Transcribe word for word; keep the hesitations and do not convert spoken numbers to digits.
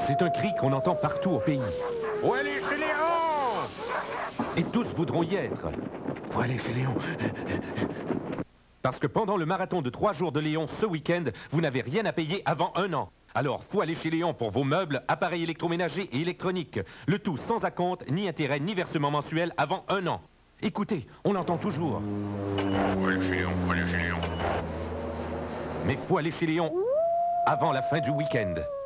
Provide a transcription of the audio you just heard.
C'est un cri qu'on entend partout au pays. Faut aller chez Léon! Et tous voudront y être. Faut aller chez Léon. Parce que pendant le marathon de trois jours de Léon ce week-end, vous n'avez rien à payer avant un an. Alors, faut aller chez Léon pour vos meubles, appareils électroménagers et électroniques. Le tout sans acompte, ni intérêt, ni versement mensuel avant un an. Écoutez, on l'entend toujours. Faut aller chez Léon, faut aller chez Léon. Mais faut aller chez Léon avant la fin du week-end.